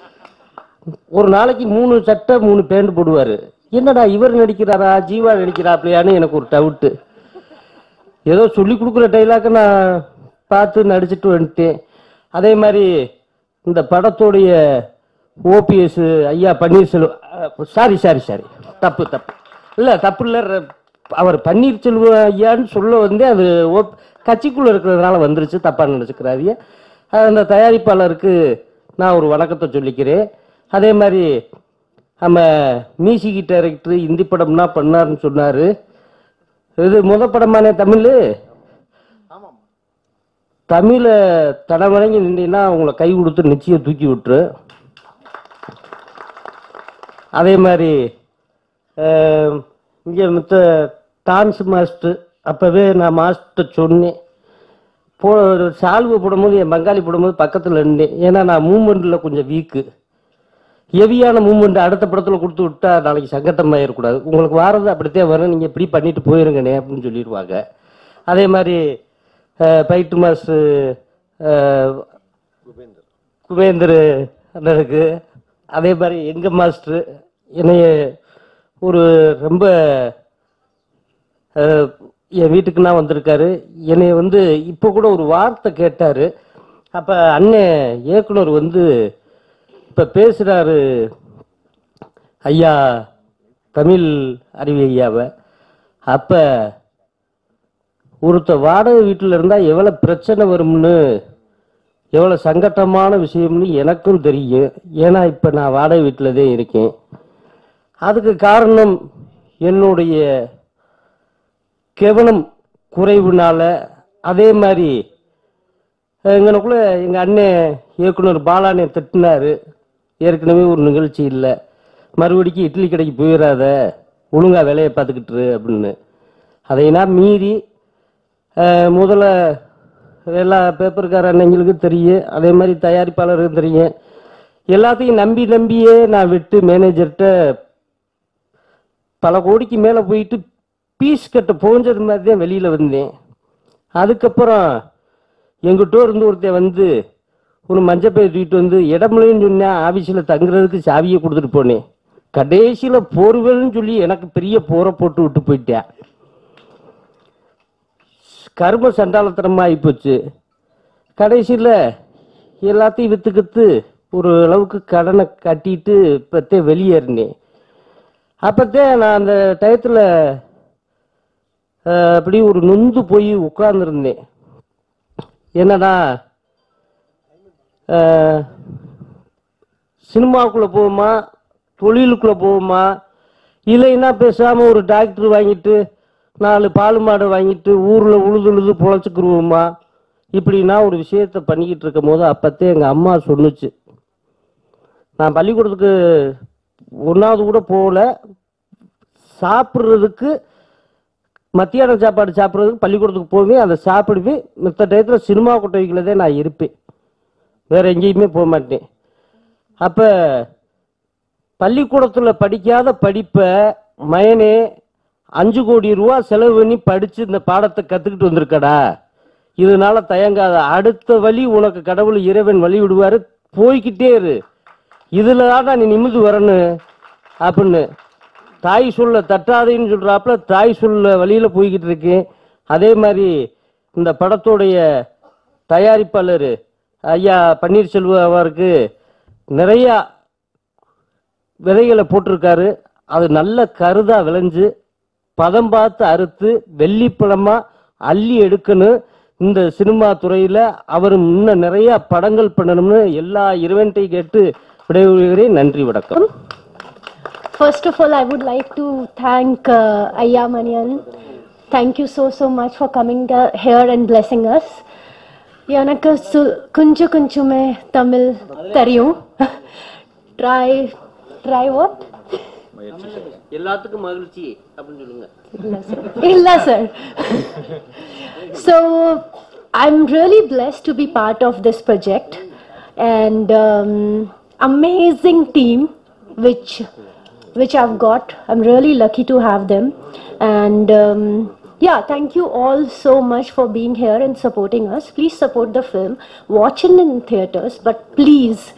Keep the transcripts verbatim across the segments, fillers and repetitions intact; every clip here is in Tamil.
ஒரு நாளைக்கு மூணு சட்டை மூணு பேண்ட் போடுவார். என்னடா இவர் நடிக்கிறாரா ஜீவா நடிக்கிறாப்லையான்னு எனக்கு ஒரு டவுட்டு. ஏதோ சொல்லி கொடுக்குற டைலாக்க நான் பார்த்து நடிச்சுட்டு வந்துட்டேன். அதே மாதிரி இந்த படத்துடைய ஓபிஎஸ் ஐயா பன்னீர்செல்வம், சாரி சாரி சாரி தப்பு தப்பு இல்லை தப்பு இல்லை, அவர் பன்னீர்செல்வம் ஐயான்னு சொல்ல வந்து அது ஓ கட்சிக்குள்ளே இருக்கிறதுனால வந்துருச்சு, தப்பாக நினச்சிக்கிறாரு. அந்த தயாரிப்பாளருக்கு நான் ஒரு வணக்கத்தை சொல்லிக்கிறேன். அதே மாதிரி நம்ம மியூசிக் டைரக்டர் இந்தி படம்னா பண்ணாருன்னு சொன்னார். இது முத படமானே தமிழ், தமிழை தடவணங்கி நின்றீங்கன்னா அவங்கள கை கொடுத்து நிச்சயம் தூக்கி விட்டுரு. அதே மாதிரி இங்கே மித்த டான்ஸ் மாஸ்டர், அப்போவே நான் மாஸ்டர் சொன்னேன், போ சால்வு போடும்போது என் பங்காளி போடும்போது பக்கத்தில் இருந்தேன். ஏன்னா நான் மூமெண்ட்டில் கொஞ்சம் வீக்கு, ஹெவியான மூமெண்ட் அடுத்த படத்தில் கொடுத்து விட்டா நாளைக்கு சங்கட்டமாயிடக்கூடாது, உங்களுக்கு வாரது அப்படித்தான் வரும், நீங்கள் இப்படி பண்ணிட்டு போயிருங்கண்ணே அப்படின்னு சொல்லிடுவாங்க. அதே மாதிரி பைட்டு மாஸ்டர் குபேந்தர் அண்ணனுக்கு, அதே மாதிரி எங்கள் மாஸ்டர் என்னைய ஒரு ரொம்ப என் வீட்டுக்குன்னா வந்திருக்காரு. என்னை வந்து இப்போ கூட ஒரு வார்த்தை கேட்டார். அப்போ அண்ணன் இயக்குனர் வந்து இப்போ பேசுகிறாரு ஐயா தமிழ் அறிவி ஐயாவை. அப்போ ஒருத்த வாடகை வீட்டில் இருந்தால் எவ்வளோ பிரச்சனை வரும்னு, எவ்வளோ சங்கட்டமான விஷயம்னு எனக்கும் தெரியும். ஏன்னா இப்போ நான் வாடகை வீட்டில் தான் இருக்கேன். அதுக்கு காரணம் என்னுடைய கவனம் குறைவுனால. அதே மாதிரி எங்களுக்குள்ள எங்கள் அண்ணன் இயக்குனர் பாலானே திட்டினார், ஏற்கனவே ஒரு நிகழ்ச்சி இல்லை, மறுபடிக்கு இட்லி கடைக்கு போயிடாத, ஒழுங்காக வேலையை பார்த்துக்கிட்டு அப்படின்னு. அதையெல்லாம் மீறி முதல்ல எல்லா பேப்பருக்கார அண்ணங்களுக்கு தெரியும், அதே மாதிரி தயாரிப்பாளருக்கும் தெரியும், எல்லாத்தையும் நம்பி நம்பியே நான் விட்டு மேனேஜர்கிட்ட பல கோடிக்கு மேலே போயிட்டு பீஸ் கட்ட போஞ்சது மாதிரி தான் வெளியில் வந்தேன். அதுக்கப்புறம் எங்கிட்ட இருந்து ஒருத்தன் வந்து ஒரு மஞ்சப்பையை தூக்கிட்டு வந்து இடமுலைன்னு சொன்னேன், ஆஃபீஸில் தங்குறதுக்கு சாவியை கொடுத்துட்டு போனேன். கடைசியில் போர்வல்னு சொல்லி எனக்கு பெரிய போரை போட்டு விட்டு போயிட்டேன். கரும சண்டாளத்தனமாக ஆகிப்போச்சு. கடைசியில் எல்லாத்தையும் விற்றுக்கித்து ஒரு அளவுக்கு கடனை கட்டிட்டு இப்போத்தே வெளியேறினேன். அப்போத்தே நான் அந்த டயத்தில் அப்படி ஒரு நொந்து போய் உட்கார்ந்துருந்தேன். என்னடா சினிமாவுக்குள்ளே போவோமா, தொழிலுக்குள்ளே போவோமா, இல்லைன்னா பேசாமல் ஒரு டாக்டர் வாங்கிட்டு நாலு பால் மாடை வாங்கிட்டு ஊரில் உழுது உழுது பொழைச்சிக்கிருவோமா, இப்படின்னா ஒரு விஷயத்த பண்ணிக்கிட்டு இருக்கும் போது அப்போத்தே எங்கள் அம்மா சொன்னுச்சு. நான் பள்ளிக்கூடத்துக்கு ஒன்றாவது கூட போகல, சாப்பிட்றதுக்கு மத்தியான சாப்பாடு சாப்பிட்றதுக்கு பள்ளிக்கூடத்துக்கு போவேன், அதை சாப்பிடுவேன். மித்த டயத்தில் சினிமா கொட்டகையில் தான் நான் இருப்பேன், வேறு எங்கேயுமே போக மாட்டேன். அப்போ பள்ளிக்கூடத்தில் படிக்காத படிப்பை மயனே அஞ்சு கோடி ரூபா செலவு பண்ணி படித்து இந்த பாடத்தை கற்றுக்கிட்டு வந்திருக்கடா, இதனால தயங்காத, அடுத்த வழி உனக்கு கடவுள் இறைவன் வழி விடுவார், போய்கிட்டே இரு, இதில் தான் நீ நிமிந்து வரணும் அப்படின்னு. தாய் சொல்ல தட்டாதேன்னு சொல்கிறாப்புல தாய் சொல்ல வழியில் போய்கிட்டு இருக்கேன். அதே மாதிரி இந்த படத்துடைய தயாரிப்பாளர் ஐயா பன்னீர்செல்வம் அவருக்கு நிறையா விதைகளை போட்டிருக்காரு. அது நல்ல கருதா விளைஞ்சு பதம் பார்த்து அறுத்து வெள்ளிப்பழமாக அள்ளி எடுக்கணும். இந்த சினிமா துறையில் அவர் இன்னும் நிறையா படங்கள் பண்ணணும்னு எல்லா இறைவன்ட்டையும் கேட்டு விடைபெறுகிறேன். நன்றி, வணக்கம். First of all, I would like to thank uh, Ayya Manian. Thank you so so much for coming uh, here and blessing us. எனக்கு கொஞ்சம் கொஞ்சமே தமிழ் தெரியும். Try, try what? எல்லாத்துக்கும் மகிழ்ச்சி அப்படின்னு சொல்லுங்க. இல்ல sir. So I'm really blessed to be part of this project and um, amazing team which which I've got. I'm really lucky to have them. And um, yeah, thank you all so much for being here and supporting us. Please support the film. Watch it in theaters, but please,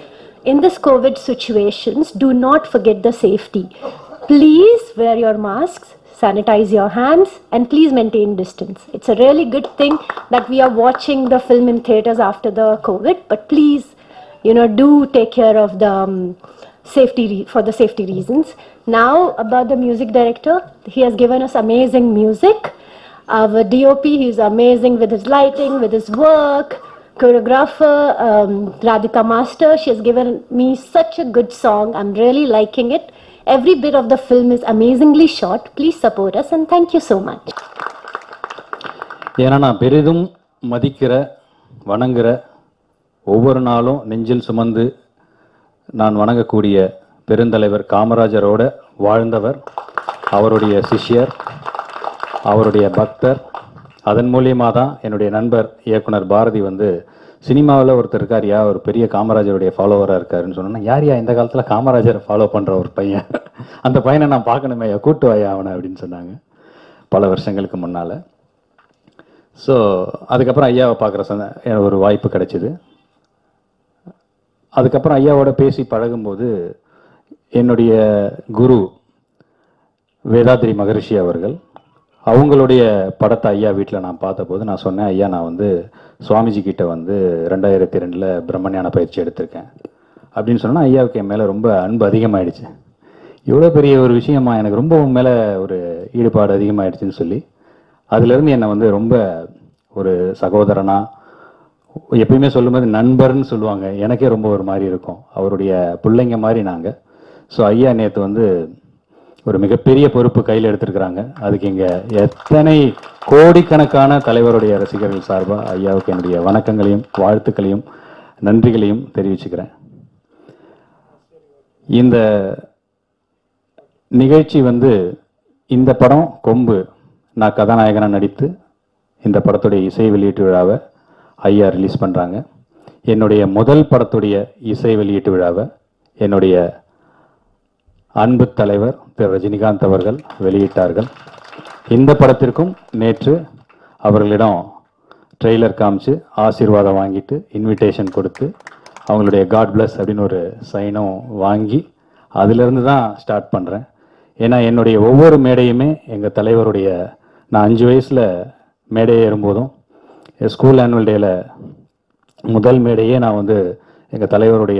in this COVID situations, do not forget the safety. Please wear your masks, sanitize your hands, and please maintain distance. It's a really good thing that we are watching the film in theaters after the COVID, but please, you know, do take care of the um, safety for the safety reasons. Now about the music director, he has given us amazing music. Our D O P, he's amazing with his lighting, with his work. Choreographer, um, Radhika Master, she has given me such a good song. I'm really liking it. Every bit of the film is amazingly shot. Please support us and thank you so much. ஏன்னா நான் பெரிதும் மதிக்கிற வணங்குற ஒவ்வொரு நாளும் நெஞ்சில் சுமந்து நான் வணங்கக்கூடிய பெருந்தலைவர் காமராஜரோட வாழ்ந்தவர், அவருடைய சிஷ்யர், அவருடைய பக்தர். அதன் மூலியமாக தான் என்னுடைய நண்பர் இயக்குனர் பாரதி வந்து சினிமாவில் ஒருத்தர் இருக்கார், யா ஒரு பெரிய காமராஜருடைய ஃபாலோவராக இருக்காருன்னு சொன்னா, யார் யா இந்த காலத்தில் காமராஜரை ஃபாலோ பண்ணுற ஒரு பையன், அந்த பையனை நான் பார்க்கணுமே, கூட்டு வாயா அவனை அப்படின்னு சொன்னாங்க பல வருஷங்களுக்கு முன்னால். ஸோ அதுக்கப்புறம் ஐயாவை பார்க்குற சந்த எனக்கு ஒரு வாய்ப்பு கிடைச்சிது. அதுக்கப்புறம் ஐயாவோட பேசி பழகும்போது என்னுடைய குரு வேதாத்ரி மகரிஷி அவர்கள், அவங்களுடைய படத்தை ஐயா வீட்டில் நான் பார்த்தபோது நான் சொன்னேன், ஐயா நான் வந்து சுவாமிஜி கிட்ட வந்து ரெண்டாயிரத்தி ரெண்டில் பிரம்மஞான பயிற்சி எடுத்திருக்கேன் அப்படின்னு சொன்னால் ஐயாவுக்கு என் மேலே ரொம்ப அன்பு அதிகமாகிடுச்சு. இவ்வளோ பெரிய ஒரு விஷயமா, எனக்கு ரொம்ப உன் மேலே ஒரு ஈடுபாடு அதிகமாகிடுச்சுன்னு சொல்லி அதுலேருந்து என்னை வந்து ரொம்ப ஒரு சகோதரனா, எப்பயுமே சொல்லும்போது நண்பர்னு சொல்லுவாங்க, எனக்கே ரொம்ப ஒரு மாதிரி இருக்கும், அவருடைய பிள்ளைங்க மாதிரி நாங்கள். ஸோ ஐயா நேற்று வந்து ஒரு மிகப்பெரிய பொறுப்பு கையில் எடுத்திருக்கிறாங்க. அதுக்கு இங்கே எத்தனை கோடிக்கணக்கான தலைவருடைய ரசிகர்கள் சார்பாக ஐயாவுக்கு என்னுடைய வணக்கங்களையும் வாழ்த்துக்களையும் நன்றிகளையும் தெரிவிச்சுக்கிறேன். இந்த நிகழ்ச்சி வந்து இந்த படம் கொம்பு நான் கதாநாயகனாக நடித்து இந்த படத்துடைய இசை வெளியீட்டு விழாவை ஐயா ரிலீஸ் பண்ணுறாங்க. என்னுடைய முதல் படத்துடைய இசை வெளியீட்டு விழாவை என்னுடைய அன்பு தலைவர் திரு ரஜினிகாந்த் அவர்கள் வெளியிட்டார்கள். இந்த படத்திற்கும் நேற்று அவர்களிடம் ட்ரெய்லர் காமிச்சு ஆசீர்வாதம் வாங்கிட்டு இன்விடேஷன் கொடுத்து அவங்களுடைய காட் பிளஸ் அப்படின்னு ஒரு சைனும் வாங்கி அதிலிருந்து தான் ஸ்டார்ட் பண்ணுறேன். ஏன்னா என்னுடைய ஒவ்வொரு மேடையுமே எங்கள் தலைவருடைய, நான் அஞ்சு வயசில் மேடை ஏறும்போதும் ஸ்கூல் ஆனுவல் டேயில் முதல் மேடையே நான் வந்து எங்கள் தலைவருடைய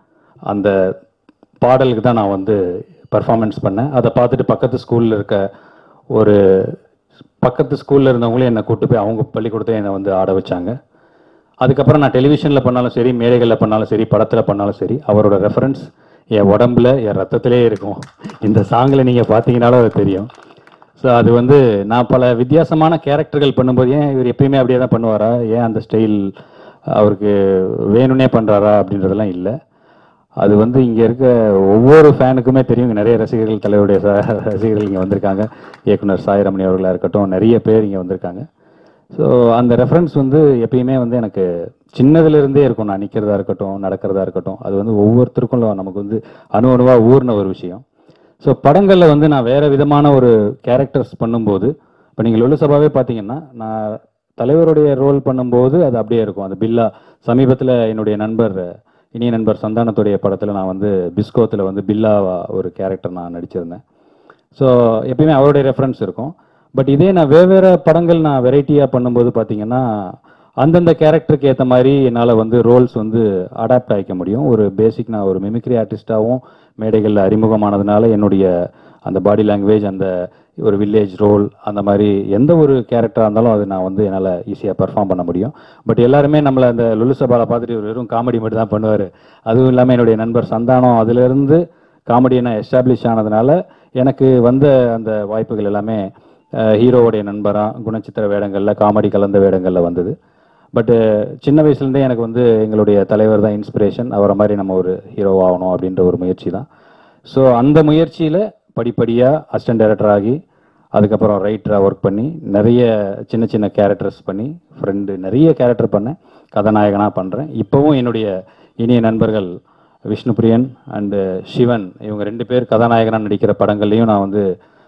அந்த பாடலுக்கு தான் நான் வந்து பர்ஃபார்மன்ஸ் பண்ணேன். அதை பார்த்துட்டு பக்கத்து ஸ்கூலில் இருக்க ஒரு பக்கத்து ஸ்கூலில் இருந்தவங்களே என்னை கூப்பிட்டு போய் அவங்க பள்ளிக்கூடத்தை என்னை வந்து ஆட வச்சாங்க. அதுக்கப்புறம் நான் டெலிவிஷனில் பண்ணாலும் சரி, மேடைகளில் பண்ணாலும் சரி, படத்தில் பண்ணாலும் சரி, அவரோட ரெஃபரன்ஸ் என் உடம்புல என் ரத்தத்திலே இருக்கும். இந்த சாங்கில் நீங்கள் பார்த்தீங்கன்னாலும் அது தெரியும். ஸோ அது வந்து நான் பல வித்தியாசமான கேரக்டர்கள் பண்ணும்போது, ஏன் இவர் எப்பயுமே அப்படியே தான் பண்ணுவாரா, ஏன் அந்த ஸ்டைல் அவருக்கு வேணும்னே பண்ணுறாரா அப்படின்றதெல்லாம் இல்லை. அது வந்து இங்கே இருக்க ஒவ்வொரு ஃபேனுக்குமே தெரியும். இங்கே நிறைய ரசிகர்கள், தலைவருடைய ரசிகர்கள் இங்கே வந்திருக்காங்க. இயக்குனர் சாய்ரமணி அவர்களாக இருக்கட்டும், நிறைய பேர் இங்கே வந்திருக்காங்க. ஸோ அந்த ரெஃபரன்ஸ் வந்து எப்பயுமே வந்து எனக்கு சின்னதுலேருந்தே இருக்கும். நான் நிற்கிறதா இருக்கட்டும், நடக்கிறதா இருக்கட்டும், அது வந்து ஒவ்வொருத்தருக்கும் நமக்கு வந்து அணு அணுவாக ஊர்ன ஒரு விஷயம். ஸோ படங்களில் வந்து நான் வேறு விதமான ஒரு கேரக்டர்ஸ் பண்ணும்போது, இப்போ நீங்கள் லொல்லு சபாவே பார்த்தீங்கன்னா நான் தலைவருடைய ரோல் பண்ணும்போது அது அப்படியே இருக்கும். அது பில்லா சமீபத்தில் என்னுடைய நண்பர் இனிய நண்பர் சந்தானத்துடைய படத்தில் நான் வந்து பிஸ்கோத்தில் வந்து பில்லாவா ஒரு கேரக்டர் நான் நடிச்சிருந்தேன். ஸோ எப்பயுமே அவருடைய ரெஃபரன்ஸ் இருக்கும். பட் இதே நான் வெவ்வேறு படங்கள் நான் வெரைட்டியாக பண்ணும்போது பார்த்தீங்கன்னா அந்தந்த கேரக்டருக்கு ஏற்ற மாதிரி என்னால் வந்து ரோல்ஸ் வந்து அடாப்ட் ஆகிக்க முடியும். ஒரு பேசிக் நான் ஒரு மிமிக்ரி ஆர்டிஸ்டாகவும் மேடைகளில் அறிமுகமானதுனால என்னுடைய அந்த பாடி லாங்குவேஜ், அந்த ஒரு வில்லேஜ் ரோல், அந்த மாதிரி எந்த ஒரு கேரக்டராக இருந்தாலும் அது நான் வந்து என்னால் ஈஸியாக பர்ஃபார்ம் பண்ண முடியும். பட் எல்லாருமே நம்மளை அந்த லுலு சபாலை பார்த்துட்டு ஒரு வெறும் காமெடி மட்டும் தான் பண்ணுவார். அதுவும் இல்லாமல் என்னுடைய நண்பர் சந்தானம் அதிலிருந்து காமெடியை நான் எஸ்டாப்ளிஷ் ஆனதுனால எனக்கு வந்த அந்த வாய்ப்புகள் எல்லாமே ஹீரோவுடைய நண்பராக குணச்சித்திர வேடங்களில், காமெடி கலந்த வேடங்களில் வந்தது. பட்டு சின்ன வயசுலேருந்தே எனக்கு வந்து எங்களுடைய தலைவர் தான் இன்ஸ்பிரேஷன். அவரை மாதிரி நம்ம ஒரு ஹீரோ ஆகணும் அப்படின்ற ஒரு முயற்சி தான். ஸோ அந்த முயற்சியில் படிப்படியாக அசிஸ்டன்ட் டைரக்டர் ஆகி அதுக்கப்புறம் ரைட்டராக ஒர்க் பண்ணி நிறைய சின்ன சின்ன கேரக்டர்ஸ் பண்ணி ஃப்ரெண்டு நிறைய கேரக்டர் பண்ணேன், கதாநாயகனாக பண்ணுறேன். இப்போவும் என்னுடைய இனிய நண்பர்கள் விஷ்ணுபிரியன் அண்டு சிவன், இவங்க ரெண்டு பேர் கதாநாயகனாக நடிக்கிற படங்கள்லையும் நான் வந்து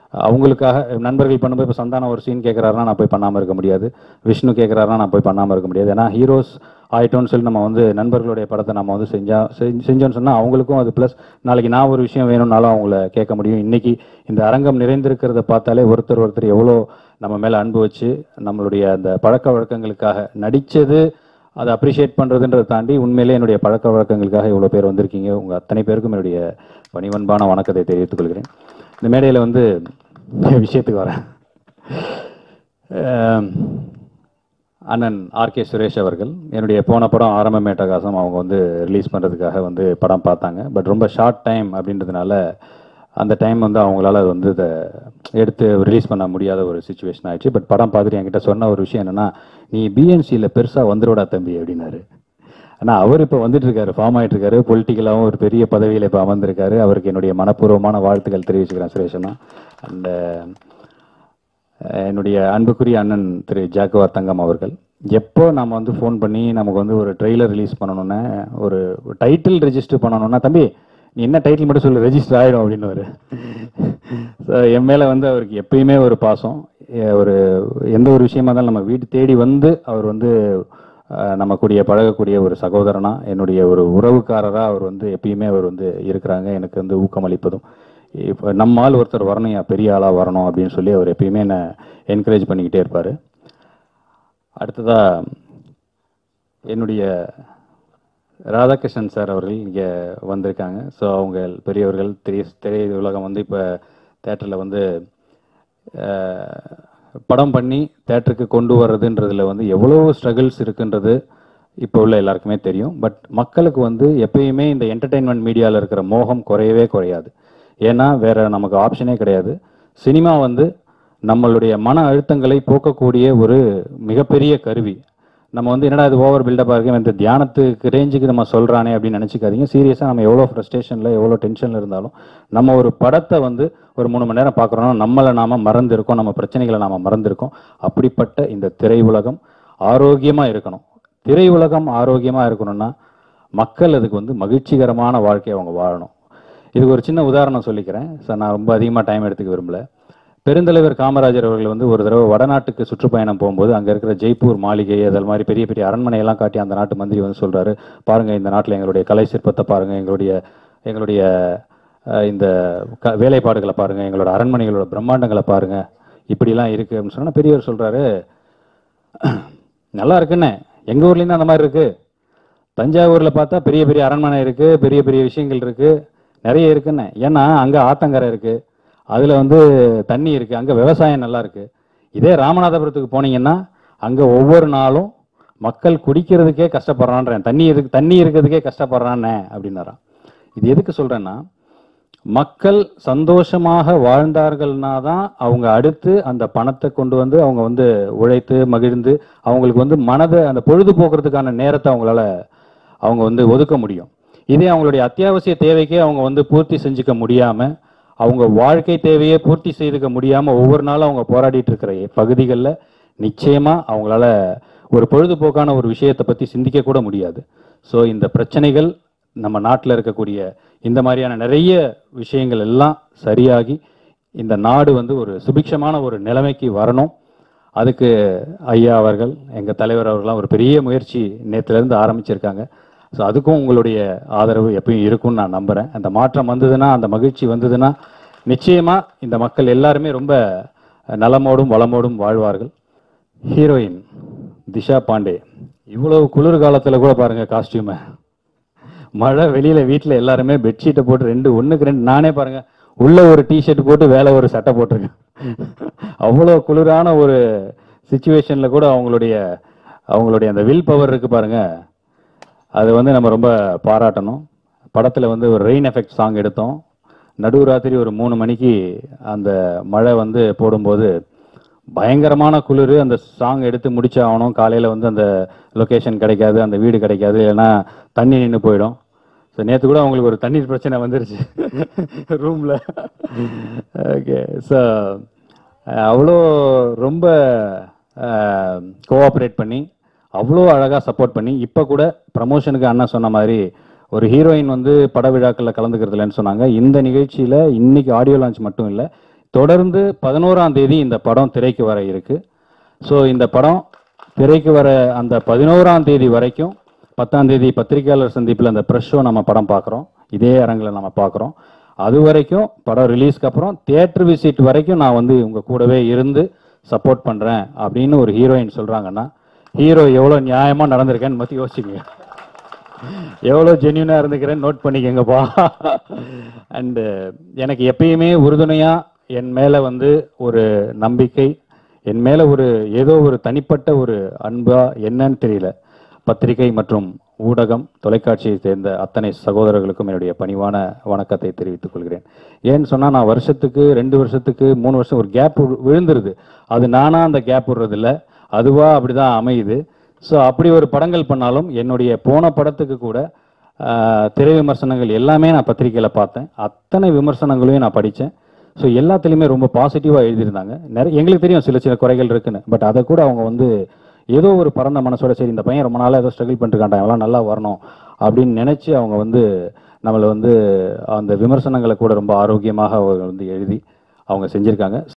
அவங்களுக்காக நண்பர்கள் பண்ணும்போது இப்போ சந்தானம் ஒரு சீன் கேட்குறாருன்னா நான் போய் பண்ணாமல் இருக்க முடியாது, விஷ்ணு கேட்குறாருன்னா நான் போய் பண்ணாமல் இருக்க முடியாது. ஏன்னா ஹீரோஸ் ஆயிட்டோன்னு சொல்லி நம்ம வந்து நண்பர்களுடைய படத்தை நம்ம வந்து செஞ்சா செஞ்சோன்னு சொன்னால் அவங்களுக்கும் அது ப்ளஸ் நாளைக்கு நான் ஒரு விஷயம் வேணும்னாலும் அவங்கள கேட்க முடியும். இன்றைக்கி இந்த அரங்கம் நிறைந்திருக்கிறத பார்த்தாலே ஒருத்தர் ஒருத்தர் எவ்வளோ நம்ம மேலே அன்பு வச்சு நம்மளுடைய அந்த பழக்க வழக்கங்களுக்காக நடித்தது அதை அப்ரிஷியேட் பண்ணுறதுன்றதை தாண்டி உண்மையிலே என்னுடைய பழக்க வழக்கங்களுக்காக இவ்வளோ பேர் வந்திருக்கீங்க. உங்கள் அத்தனை பேருக்கும் என்னுடைய பணிவன்பான வணக்கத்தை தெரிவித்துக் கொள்கிறேன். இந்த மேடையில் வந்து விஷயத்துக்கு வரேன். அண்ணன் ஆர் கே சுரேஷ் அவர்கள் என்னுடைய போன படம் ஆரம்ப மேட்டகாசம் அவங்க வந்து ரிலீஸ் பண்ணுறதுக்காக வந்து படம் பார்த்தாங்க. பட் ரொம்ப ஷார்ட் டைம் அப்படின்றதுனால அந்த டைம் வந்து அவங்களால அது வந்து இதை எடுத்து ரிலீஸ் பண்ண முடியாத ஒரு சுச்சுவேஷன் ஆயிடுச்சு. பட் படம் பார்த்துட்டு என்கிட்ட சொன்ன ஒரு விஷயம் என்னென்னா, நீ பிஎன்சியில் பெருசாக வந்துருடா தம்பி அப்படின்னாரு. ஆனால் அவர் இப்போ வந்துட்டு இருக்காரு, ஃபார்ம் ஆகிட்டு இருக்காரு, பொலிட்டிக்கலாகவும் ஒரு பெரிய பதவியில் இப்போ அமர்ந்திருக்காரு. அவருக்கு என்னுடைய மனப்பூர்வமான வாழ்த்துக்கள் தெரிவிச்சுக்கிறேன் சுரேஷனா. அந்த என்னுடைய அன்புக்குரிய அண்ணன் திரு ஜாக்குவார் தங்கம் அவர்கள் எப்போ நம்ம வந்து ஃபோன் பண்ணி நமக்கு வந்து ஒரு ட்ரெய்லர் ரிலீஸ் பண்ணணுன்னா, ஒரு டைட்டில் ரெஜிஸ்டர் பண்ணணுன்னா, தம்பி நீ என்ன டைட்டில் மட்டும் சொல்லு ரெஜிஸ்டர் ஆகிடும் அப்படின்னு. ஸோ என் மேலே வந்து அவருக்கு எப்பயுமே ஒரு பாசம். ஒரு எந்த ஒரு விஷயமா இருந்தாலும் நம்ம வீட்டு தேடி வந்து அவர் வந்து நம்ம கூடிய பழகக்கூடிய ஒரு சகோதரனா, என்னுடைய ஒரு உறவுக்காரராக அவர் வந்து எப்பயுமே அவர் வந்து இருக்கிறாங்க. எனக்கு வந்து ஊக்கம் அளிப்பதும், இப்போ நம்மால் ஒருத்தர் வரணும், பெரிய ஆளாக வரணும் அப்படின்னு சொல்லி அவர் எப்பயுமே என்னை என்கரேஜ் பண்ணிக்கிட்டே இருப்பார். அடுத்ததாக என்னுடைய ராதாகிருஷ்ணன் சார் அவர்கள் இங்கே வந்திருக்காங்க. ஸோ அவங்க பெரியவர்கள், திரை திரை உலகம் வந்து இப்போ தேட்டரில் வந்து படம் பண்ணி தேட்டருக்கு கொண்டு வர்றதுன்றதுல வந்து எவ்வளோ ஸ்ட்ரகிள்ஸ் இருக்குன்றது இப்போ உள்ள எல்லாருக்குமே தெரியும். பட் மக்களுக்கு வந்து எப்பயுமே இந்த என்டர்டெயின்மெண்ட் மீடியாவில் இருக்கிற மோகம் குறையவே குறையாது. ஏன்னா வேறு நமக்கு ஆப்ஷனே கிடையாது. சினிமா வந்து நம்மளுடைய மன அழுத்தங்களை போக்கக்கூடிய ஒரு மிகப்பெரிய கருவி. நம்ம வந்து என்னடா இது ஓவர் பில்டப்பாக இருக்கு, இந்த தியானத்துக்கு ரேஞ்சுக்கு நம்ம சொல்கிறானே அப்படின்னு நினச்சிக்காதீங்க. சீரியஸாக நம்ம எவ்வளோ ஃப்ரஸ்ட்ரேஷனில் எவ்வளோ டென்ஷனில் இருந்தாலும் நம்ம ஒரு படத்தை வந்து ஒரு மூணு மணி நேரம் பார்க்குறோன்னா நம்மளை நாம் மறந்துருக்கோம், நம்ம பிரச்சனைகளை நாம் மறந்துருக்கோம். அப்படிப்பட்ட இந்த திரை உலகம் ஆரோக்கியமாக இருக்கணும். திரை உலகம் ஆரோக்கியமாக இருக்கணும்னா மக்கள் அதுக்கு வந்து மகிழ்ச்சிகரமான வாழ்க்கையை அவங்க வாழணும். இதுக்கு ஒரு சின்ன உதாரணம் சொல்லிக்கிறேன் சார், நான் ரொம்ப அதிகமாக டைம் எடுத்துக்க விரும்பல. பெருந்தலைவர் காமராஜர் அவர்கள் வந்து ஒரு தடவை வடநாட்டுக்கு சுற்றுப்பயணம் போகும்போது அங்கே இருக்கிற ஜெய்ப்பூர் மாளிகை அதில் மாதிரி பெரிய பெரிய அரண்மனையெல்லாம் காட்டி அந்த நாட்டு மந்திரி வந்து சொல்கிறாரு, பாருங்கள் இந்த நாட்டில் எங்களுடைய கலை சிற்பத்தை பாருங்கள், எங்களுடைய எங்களுடைய இந்த க வேலைப்பாடுகளை பாருங்கள், எங்களோட அரண்மனைகளோட பிரம்மாண்டங்களை பாருங்கள், இப்படிலாம் இருக்குது அப்படின்னு சொன்னால் பெரியவர் சொல்கிறாரு, நல்லா இருக்குன்னு எங்கள் ஊர்லேருந்து அந்த மாதிரி இருக்குது, தஞ்சாவூரில் பார்த்தா பெரிய பெரிய அரண்மனை இருக்குது, பெரிய பெரிய விஷயங்கள் இருக்குது, நிறைய இருக்குன்னு. ஏன்னா அங்கே ஆத்தங்கரை இருக்குது, அதில் வந்து தண்ணி இருக்குது, அங்கே விவசாயம் நல்லா இருக்குது. இதே ராமநாதபுரத்துக்கு போனீங்கன்னா அங்கே ஒவ்வொரு நாளும் மக்கள் குடிக்கிறதுக்கே கஷ்டப்படுறான்றேன், தண்ணி இருக்கு தண்ணி இருக்கிறதுக்கே கஷ்டப்படுறானே அப்படின்னாராம். இது எதுக்கு சொல்கிறேன்னா, மக்கள் சந்தோஷமாக வாழ்ந்தார்கள்னா தான் அவங்க அடுத்து அந்த பணத்தை கொண்டு வந்து அவங்க வந்து உழைத்து மகிழ்ந்து அவங்களுக்கு வந்து மனதை அந்த பொழுதுபோக்குறதுக்கான நேரத்தை அவங்களால அவங்க வந்து ஒதுக்க முடியும். இதே அவங்களுடைய அத்தியாவசிய தேவைக்கே அவங்க வந்து பூர்த்தி செஞ்சுக்க முடியாமல், அவங்க வாழ்க்கை தேவையை பூர்த்தி செய்துக்க முடியாமல் ஒவ்வொரு நாளும் அவங்க போராடிட்டு இருக்கிற பகுதிகளில் நிச்சயமாக அவங்களால ஒரு பொழுதுபோக்கான ஒரு விஷயத்தை பற்றி சிந்திக்க கூட முடியாது. ஸோ இந்த பிரச்சனைகள் நம்ம நாட்டில் இருக்கக்கூடிய இந்த மாதிரியான நிறைய விஷயங்கள் எல்லாம் சரியாகி இந்த நாடு வந்து ஒரு சுபிக்ஷமான ஒரு நிலைமைக்கு வரணும். அதுக்கு ஐயா அவர்கள், எங்கள் தலைவர் அவர்கள்லாம் ஒரு பெரிய முயற்சி நேற்றுலேருந்து ஆரம்பிச்சிருக்காங்க. ஸோ அதுக்கும் உங்களுடைய ஆதரவு எப்பயும் இருக்கும்னு நான் நம்புகிறேன். அந்த மாற்றம் வந்ததுன்னா, அந்த மகிழ்ச்சி வந்ததுன்னா நிச்சயமாக இந்த மக்கள் எல்லாருமே ரொம்ப நலமோடும் வளமோடும் வாழ்வார்கள். ஹீரோயின் திஷா பாண்டே இவ்வளவு குளிர் காலத்தில் கூட பாருங்கள் காஸ்டியூமை, மழை வெளியில் வீட்டில் எல்லாருமே பெட்ஷீட்டை போட்டு ரெண்டு ஒன்றுக்கு ரெண்டு, நானே பாருங்கள் உள்ள ஒரு டிஷர்ட் போட்டு வேலை ஒரு சட்டை போட்டிருக்கேன். அவ்வளோ குளிரான ஒரு சிச்சுவேஷனில் கூட அவங்களுடைய அவங்களுடைய அந்த வில் பவர் இருக்குது பாருங்கள், அது வந்து நம்ம ரொம்ப பாராட்டணும். படத்தில் வந்து ஒரு ரெயின் எஃபெக்ட் சாங் எடுத்தோம். நடுராத்திரி ஒரு மூணு மணிக்கு அந்த மழை வந்து போடும்போது பயங்கரமான குளிர். அந்த சாங் எடுத்து முடிச்சாகணும். காலையில் வந்து அந்த லொக்கேஷன் கிடைக்காது, அந்த வீடு கிடைக்காது, ஏன்னா தண்ணி நின்று போயிடும். ஸோ நேற்று கூட அவங்களுக்கு ஒரு தண்ணீர் பிரச்சனை வந்துருச்சு ரூமில். ஓகே, ஸோ அவ்வளோ ரொம்ப கோஆப்ரேட் பண்ணி அவ்வளோ அழகாக சப்போர்ட் பண்ணி, இப்போ கூட ப்ரமோஷனுக்கு அண்ணா சொன்ன மாதிரி ஒரு ஹீரோயின் வந்து பட விழாக்களில் கலந்துக்கிறதுலன்னு சொன்னாங்க. இந்த நிகழ்ச்சியில் இன்னைக்கு ஆடியோ லான்ச் மட்டும் இல்லை, தொடர்ந்து பதினோராம் தேதி இந்த படம் திரைக்கு வர இருக்கு. ஸோ இந்த படம் திரைக்கு வர அந்த பதினோராம் தேதி வரைக்கும், பத்தாம் தேதி பத்திரிகையாளர் சந்திப்பில் அந்த ப்ரெஷ் ஷோ நம்ம படம் பார்க்குறோம், இதே அரங்கில் நம்ம பார்க்குறோம். அது வரைக்கும் படம் ரிலீஸ்க்கு அப்புறம் தியேட்டர் விசிட் வரைக்கும் நான் வந்து உங்கள் கூடவே இருந்து சப்போர்ட் பண்ணுறேன் அப்படின்னு ஒரு ஹீரோயின் சொல்கிறாங்கன்னா, ஹீரோ எவ்வளோ நியாயமாக நடந்திருக்கேன்னு மத்தி யோசிச்சுங்க. எவ்வளோ ஜென்யூனாக இருந்துக்கிறேன்னு நோட் பண்ணிக்கங்கப்பா. அண்டு எனக்கு எப்பயுமே உறுதுணையாக என் மேலே வந்து ஒரு நம்பிக்கை, என் மேலே ஒரு ஏதோ ஒரு தனிப்பட்ட ஒரு அன்பா என்னன்னு தெரியல, பத்திரிகை மற்றும் ஊடகம் தொலைக்காட்சியை சேர்ந்த அத்தனை சகோதரர்களுக்கும் என்னுடைய பணிவான வணக்கத்தை தெரிவித்துக் கொள்கிறேன். ஏன்னு சொன்னால், நான் வருஷத்துக்கு ரெண்டு வருஷத்துக்கு மூணு வருஷம் ஒரு கேப் விழுந்துருது. அது நானாக அந்த கேப் விடுறதில்ல, அதுவாக அப்படி தான் அமையுது. ஸோ அப்படி ஒரு படங்கள் பண்ணாலும் என்னுடைய போன படத்துக்கு கூட திரை விமர்சனங்கள் எல்லாமே நான் பத்திரிகையில் பார்த்தேன். அத்தனை விமர்சனங்களையும் நான் படித்தேன். ஸோ எல்லாத்துலேயுமே ரொம்ப பாசிட்டிவாக எழுதியிருந்தாங்க. நிறைய எங்களுக்கு தெரியும் சில சில குறைகள் இருக்குன்னு, பட் அதை கூட அவங்க வந்து ஏதோ ஒரு பரந்த மனசோட, சரி இந்த பையன் ரொம்ப நாளாக ஏதோ ஸ்ட்ரகிள் பண்ணிருக்கான்டா, எல்லாம் நல்லா வரணும் அப்படின்னு நினச்சி அவங்க வந்து நம்மளை வந்து அந்த விமர்சனங்களை கூட ரொம்ப ஆரோக்கியமாக அவங்க வந்து எழுதி அவங்க செஞ்சுருக்காங்க.